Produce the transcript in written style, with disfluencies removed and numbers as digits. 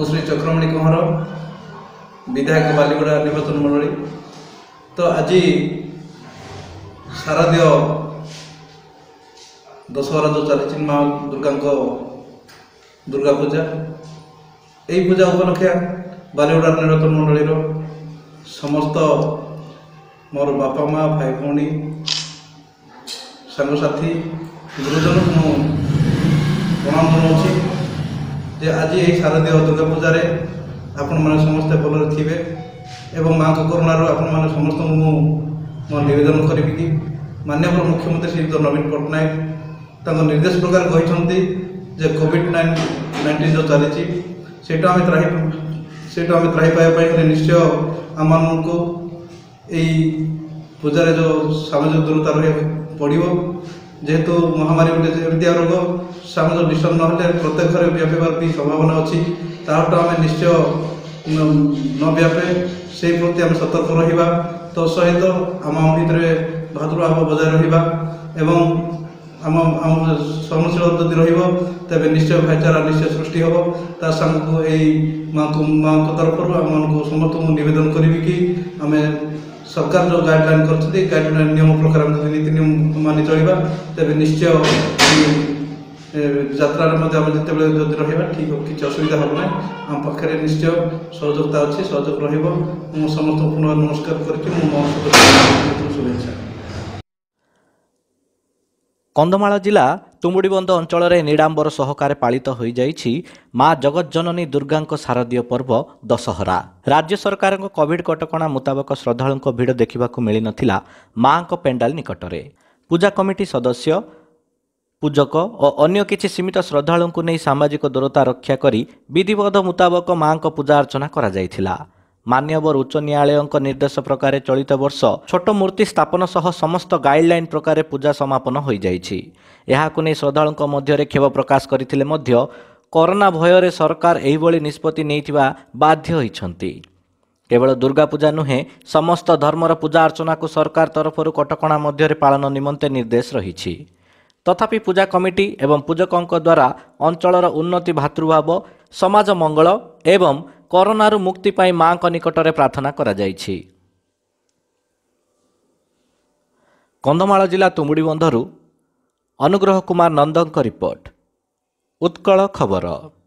श्री चक्रमणि कंवर विधायक बालीगुड़ा निर्वाचन मंडली। तो आज शारदीय दशहरा जो चली माँ दुर्गा दुर्गा पूजा, यही पूजा उपलक्षे बालीगुड़ा निर्वाचन मंडली समस्त मोर बापा माँ भाई भौणी सांगसाथी गुरुजन को प्रणाम जनाऊँगी जे आज यही शारदीय दुर्गा पूजा आपण मैंने समस्ते भल थे एवं माँ को करुणार आपण मैंने समस्त मो निवेदन करी कि माननीय मुख्यमंत्री श्री नवीन पट्टनायक निर्देश प्रकार कहते जे कोविड-19 जो चली आम त्राही पाइबा निश्चय आम को यही पूजार जो सामाजिक दूरता रहा पड़ो जेहेतु महामारी गोटे एमती रोग सामाजिक डिस्टेंस ना प्रत्येक घर व्यापार भी संभावना अच्छी ताठू आम निश्चय न व्यापे से प्रति आम सतर्क रहा। तो सहित आम भितर भातृभाव बजाय रहा एवं आम सहनशील जदि तेज निश्चय भाईचारा निश्चय सृष्टि हम ता सांग माँ को तरफ आम समस्त निवेदन करी कि आम सरकार जो गाइडलाइन करते गाइडलाइन नियम प्रकार नीति नियम मानि चलवा तेज निश्चय यात्रा जिते जदि रहा ठीक किसी असुविधा हम ना आम पाखे निश्चय सहयोगिता अच्छी सहयोग रही समस्त पुनः नमस्कार करके शुभेच्छा। कंधमाल जिला तुमुड़ीबंध अंचल निडांबर सहकारे पालित हो जाइछि माँ जगज्जननी दुर्गा शारदीय पर्व दशहरा। राज्य सरकार कोविड कटकणा मुताबक श्रद्धालुओं भिड़ देखा मिल नथिला माँ पेंडाल निकटरे। पूजा कमिटी सदस्य पूजक और अन्य किछि सीमित श्रद्धालुओं नहीं सामाजिक दूरता रक्षा करी विधिवत मुताबक माँ पूजा अर्चना करा जायथिला। मान्यवर उच्च न्यायालय निर्देश प्रकार चलित वर्ष छोट मूर्ति स्थापन सह समस्त गाइडलाइन प्रकार पूजा समापन हो जाइछि। एहाकु नै श्रद्धालुओं मध्य खेद प्रकाश करथिले मध्य कोरोना भय सरकार एहिभଳି निष्पत्ति नेइथिबा बाध्य होइछन्ति। केवल दुर्गा पूजा नुहे समस्त धर्मर पूजा अर्चना को सरकार तरफरु कटकणा मध्य पालन निमंते निर्देश रहिछि। तथापि पूजा कमिटी एवं पूजकों द्वारा अंचलर उन्नति भातृभाव समाज मंगल एवं कोरोनारू मुक्ति पाई माँ निकटरे प्रार्थना करा जाइछि। कंधमाल जिला तुमुड़ीबंधरू अनुग्रह कुमार नंदन रिपोर्ट, उत्कल खबर।